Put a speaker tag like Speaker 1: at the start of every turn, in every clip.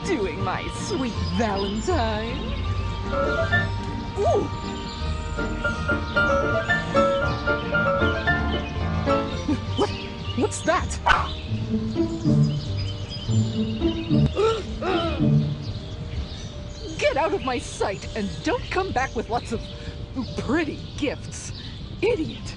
Speaker 1: doing, my sweet Valentine? Ooh! What's that? Get out of my sight and don't come back with lots of pretty gifts, idiot!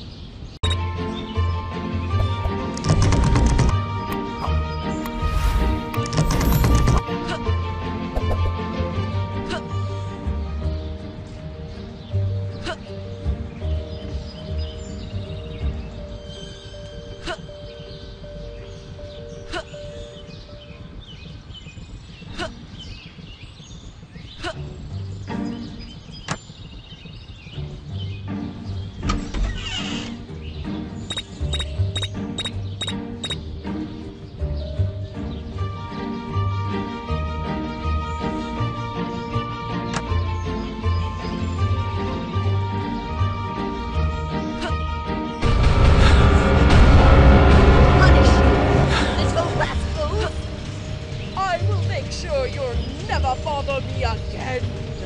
Speaker 2: Bother me again.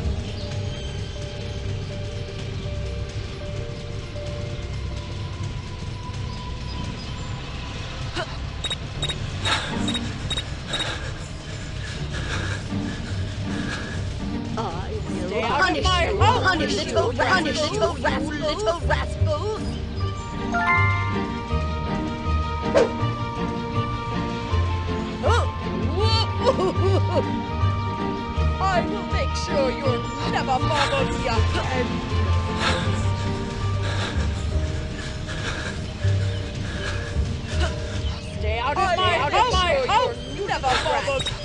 Speaker 3: I will punish you, little rascals.
Speaker 2: I will make sure you'll never bother me again. Stay out of my house! You'll never bother me.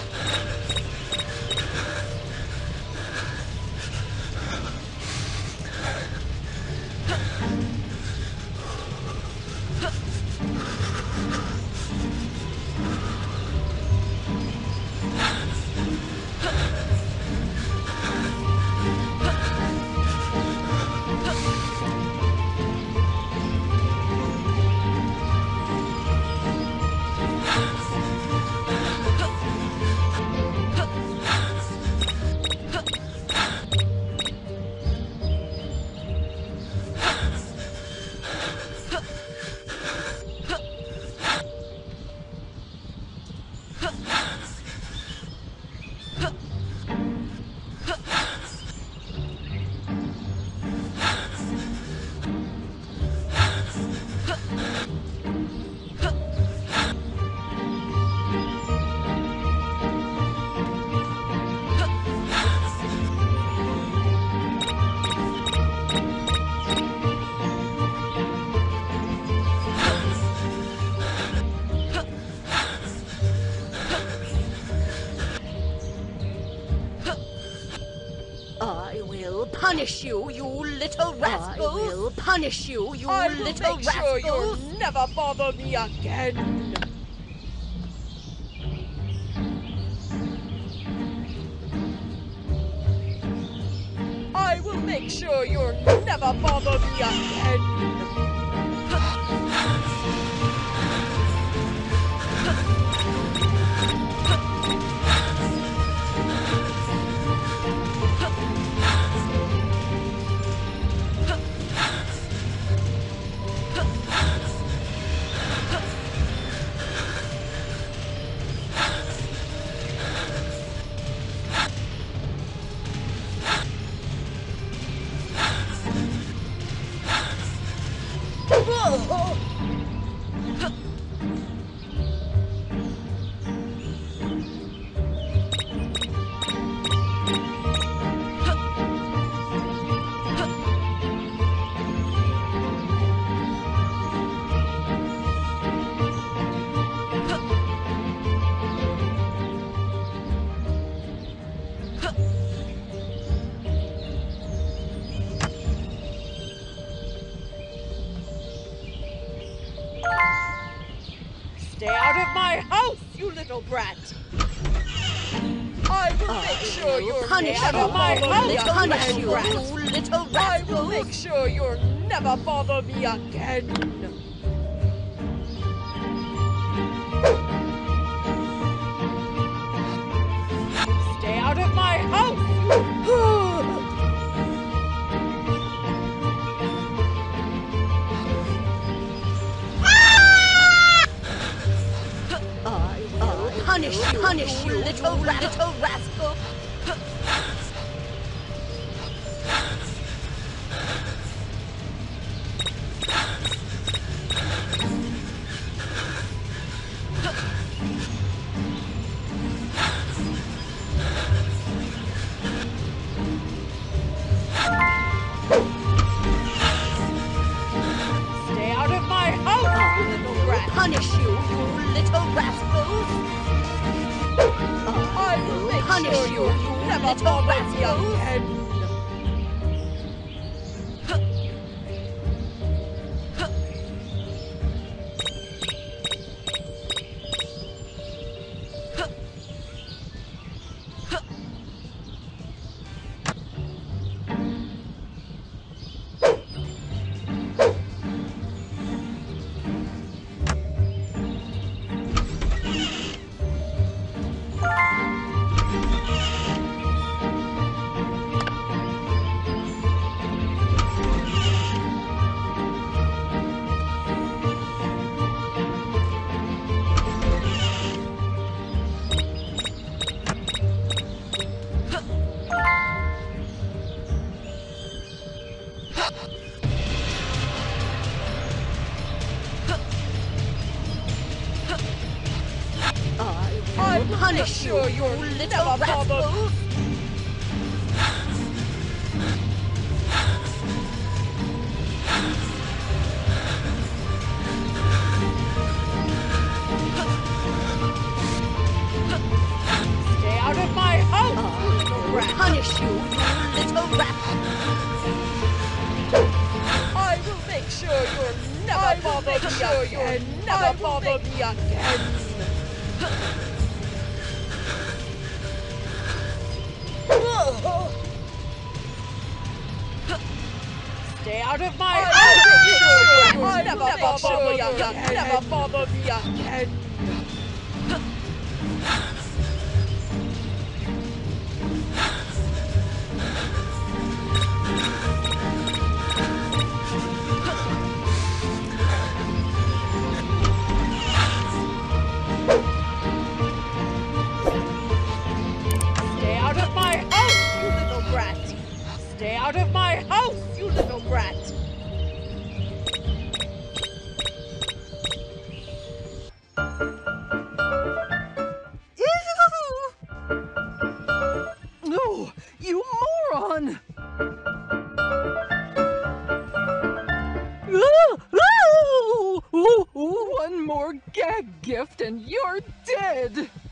Speaker 3: I will punish you, you little rascals! I will punish you, you
Speaker 2: I will
Speaker 3: little
Speaker 2: make
Speaker 3: rascals!
Speaker 2: sure you'll never bother me again. I will make sure you'll never bother me again. Stay out of my house, you little brat! I will make sure you're out of my house, you little brat! I will make sure you'll never bother me again!
Speaker 3: punish you, little rascal.
Speaker 2: Stay out of my house, you little rat!
Speaker 3: Punish you, you little rascals.
Speaker 2: I will make
Speaker 3: punish
Speaker 2: sure
Speaker 3: you,
Speaker 2: you never
Speaker 3: little
Speaker 2: bother me
Speaker 3: rascals.
Speaker 2: again!
Speaker 3: I will
Speaker 2: Make
Speaker 3: punish you,
Speaker 2: sure
Speaker 3: you
Speaker 2: you'll
Speaker 3: little
Speaker 2: never bother
Speaker 3: rascals.
Speaker 2: Stay out of my house, you little
Speaker 3: I will
Speaker 2: rat!
Speaker 3: punish you, you little rascal.
Speaker 2: I will make sure you'll never bother me again! Never bother me again! Stay out of my house! I'll never bother me again! Stay out of my house, you little brat! Stay out of my house, you little brat!
Speaker 1: No, you moron! One more gag gift and you're dead!